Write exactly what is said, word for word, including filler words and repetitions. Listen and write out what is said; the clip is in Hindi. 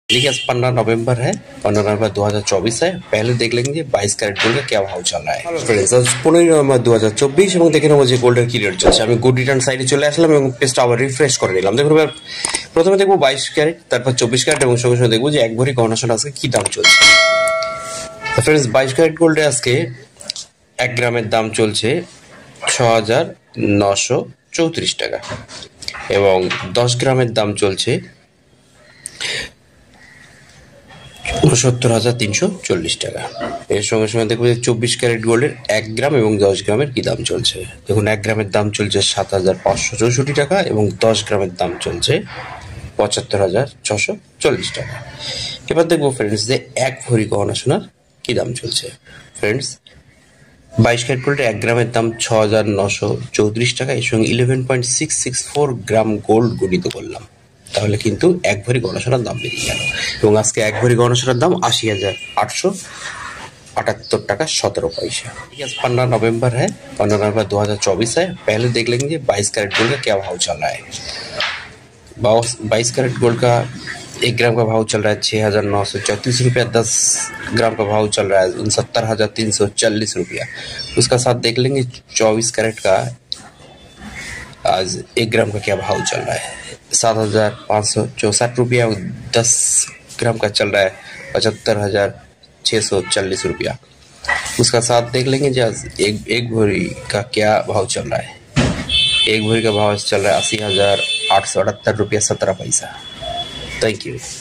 देखिए आज पंद्रह नवंबर है, पंद्रह नवंबर दो हज़ार चौबीस है। पहले देख लेंगे बाईस कैरेट गोल्ड का क्या भाव चल रहा है। फ्रेंड्स आज पंद्रह नवंबर दो हज़ार চব্বিশ এবং দেখে নেবো যে গোল্ডের কি রেট চলছে। আমি গুড রিটার্ন সাইডে চলে আসলাম এবং পেজটা আবার রিফ্রেশ করে নিলাম। দেখুন এবার প্রথমে দেখবো বাইশ ক্যারেট, তারপর চব্বিশ ক্যারেট এবং সঙ্গে সঙ্গে দেখবো যে এক ভরি গহনা সোনা আজকে কি দাম চলছে। ফ্রেন্ডস বাইশ ক্যারেট গোল্ডে আজকে এক গ্রামের দাম চলছে ছ হাজার নশো চৌত্রিশ টাকা এবং দশ গ্রামের দাম চলছে উনসত্তর হাজার তিনশো চল্লিশ টাকা। এর সঙ্গে সঙ্গে দেখবো যে চব্বিশ ক্যারেট গোল্ডের এক গ্রাম এবং দশ গ্রামের কি দাম চলছে। দেখুন এক গ্রামের দাম চলছে সাত হাজার পাঁচশো চৌষট্টি টাকা এবং দশ গ্রামের দাম চলছে পঁচাত্তর হাজার ছশো চল্লিশ টাকা। এবার দেখবো ফ্রেন্ডস যে এক ভরি গহনা সোনার কি দাম চলছে। ফ্রেন্ডস বাইশ ক্যারেট গোল্ডের এক গ্রামের দাম ছ হাজার নশো চৌত্রিশ টাকা। এর সঙ্গে eleven point six six four gram gold গণিত করলাম, তাহলে কিন্তু এক ভরি গহনা সোনার দাম বেরিয়ে গেল এবং আজকে এক ভরি গহনা সোনার দাম আশি হাজার आठ सौ अठहत्तर টাকা सत्रह पैसा। आज पंद्रह नवंबर है, पंद्रह नवंबर दो हज़ार चौबीस है। पहले देख लेंगे बाईस कैरेट गोल्ड का क्या भाव चल रहा है। बाईस कैरेट गोल्ड का एक ग्राम का भाव चल रहा है छः हजार नौ सौ चौंतीस रुपया, दस ग्राम का भाव चल रहा है उनसत्तर हजार तीन सौ चालीस रुपया। उसका साथ देख लेंगे चौबीस कैरेट का आज एक ग्राम का क्या भाव चल रहा है सात हजार पाँच सौ चौसठ रुपया और दस ग्राम का चल रहा है पचहत्तर हजार छः सौ चालीस रुपया। उसका साथ देख लेंगे जो एक एक भरी का क्या भाव चल रहा है। एक भरी का भाव चल रहा है अस्सी हजार आठ सौ अठहत्तर रुपया सत्रह पैसा। Thank you.